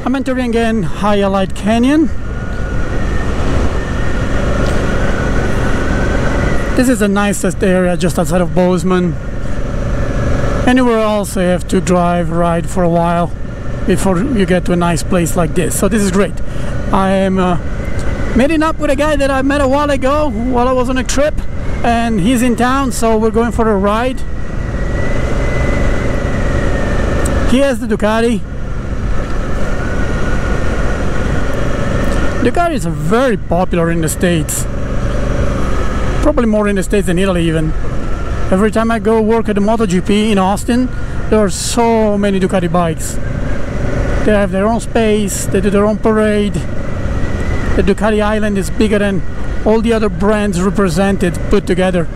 I'm entering again Hyalite Canyon. This is the nicest area just outside of Bozeman. Anywhere else you have to drive, ride for a while before you get to a nice place like this. So this is great. I am meeting up with a guy that I met a while ago while I was on a trip, and he's in town, so we're going for a ride. He has the Ducati. Ducatis are very popular in the States. Probably more in the States than Italy even. Every time I go work at the MotoGP in Austin, there are so many Ducati bikes. They have their own space, they do their own parade. The Ducati island is bigger than all the other brands represented put together.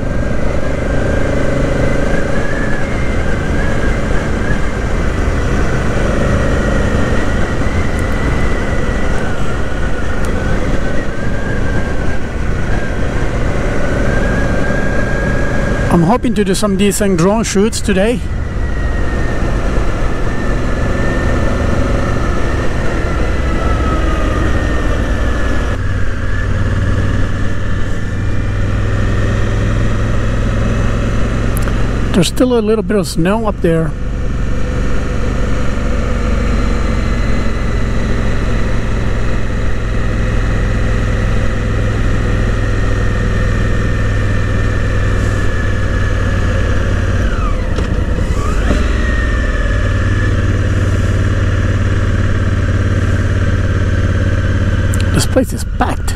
I'm hoping to do some decent drone shoots today. There's still a little bit of snow up there. This place is packed.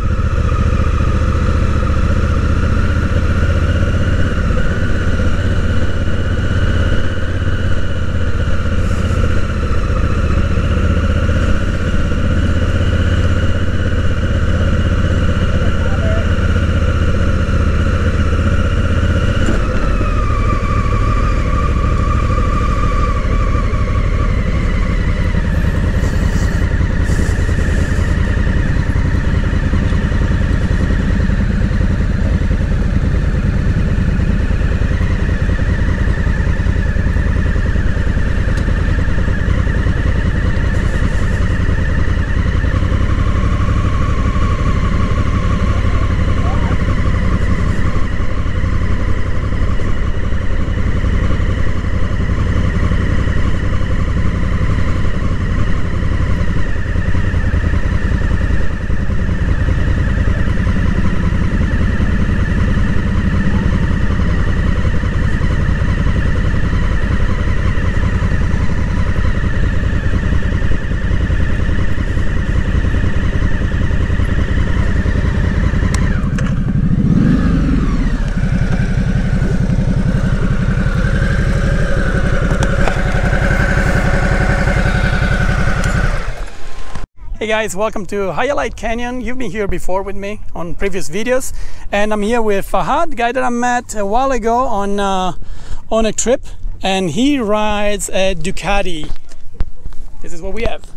Hey guys, welcome to Hyalite Canyon. You've been here before with me on previous videos, and I'm here with Fahad, the guy that I met a while ago on a trip, and he rides a Ducati. This is what we have.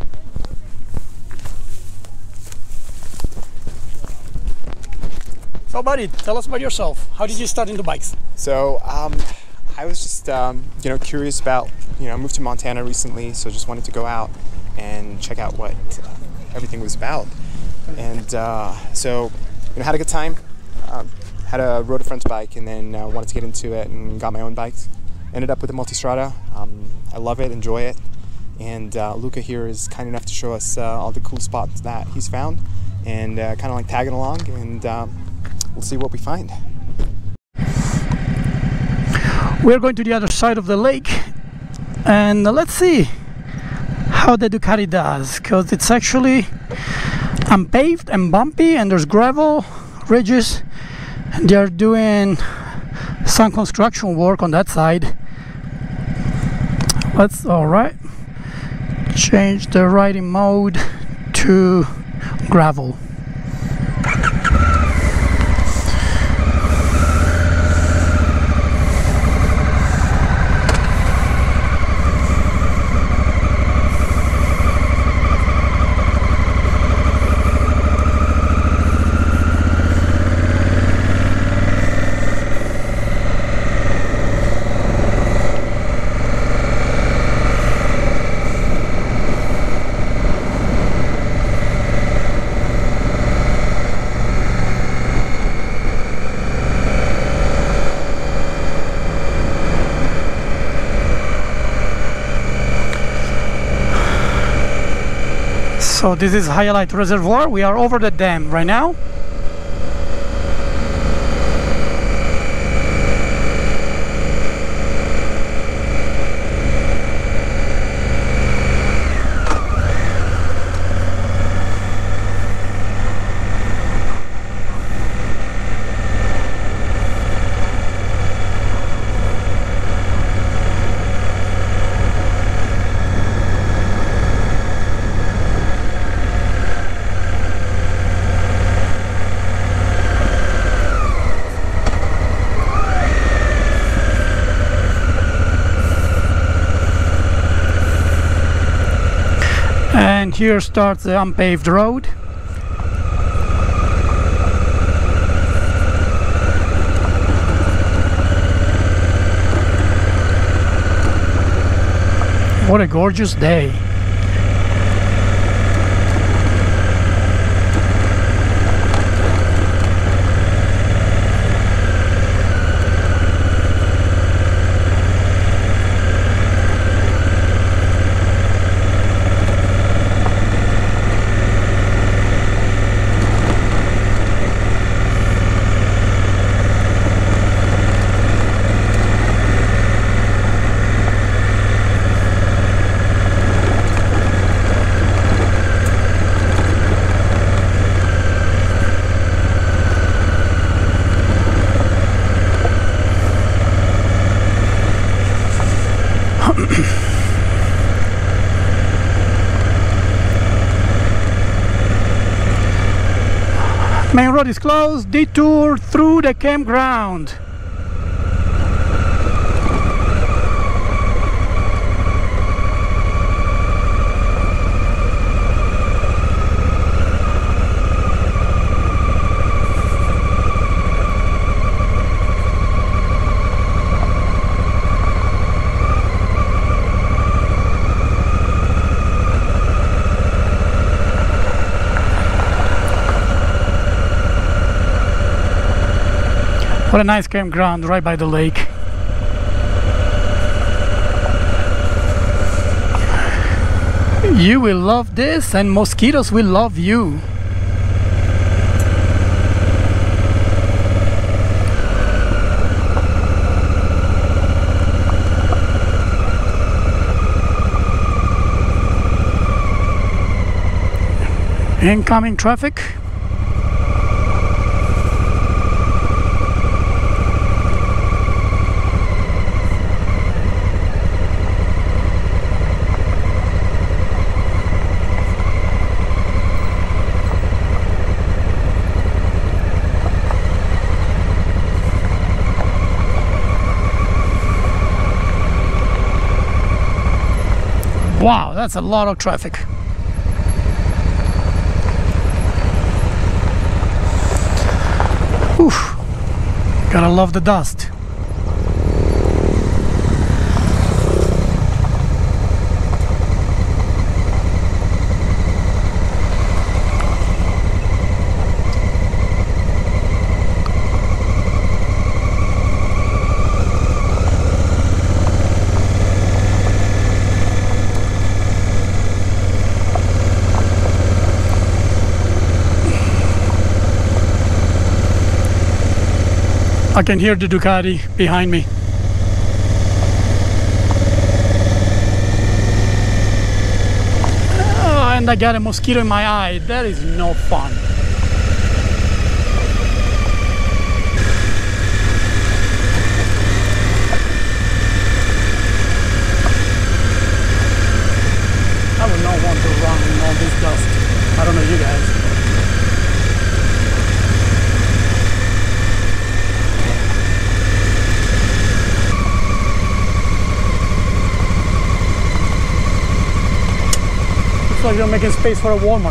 So buddy, tell us about yourself. How did you start into bikes? So I was just curious about, I moved to Montana recently, so just wanted to go out and check out what everything was about. And so had a good time. Rode a friend's bike, and then wanted to get into it and got my own bikes. Ended up with a Multistrada. I love it, enjoy it, and Luca here is kind enough to show us all the cool spots that he's found, and kind of like tagging along, and we'll see what we find. We're going to the other side of the lake, and let's see how the Ducati does, because it's actually unpaved and bumpy, and there's gravel ridges, and they're doing some construction work on that side. Let's change the riding mode to gravel. So this is Hyalite Reservoir. We are over the dam right now. And here starts the unpaved road. What a gorgeous day. Main road is closed. Detour through the campground. What a nice campground right by the lake. You will love this, and mosquitoes will love you. Incoming traffic. Wow, that's a lot of traffic. Oof. Gotta love the dust. I can hear the Ducati behind me. Oh, and I got a mosquito in my eye. That is no fun. I would not want to run in all this dust. I don't know you guys. Looks like you're making space for a Walmart.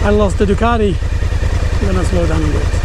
I lost the Ducati. I'm gonna slow down a bit.